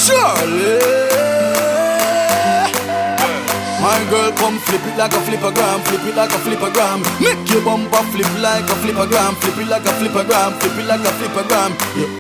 Charlie. My girl, come flip it like a flippergram, flip it like a flippergram. Make your bumper flip like a flippergram, flip it like a flippergram, flip it like a flippergram. Yeah.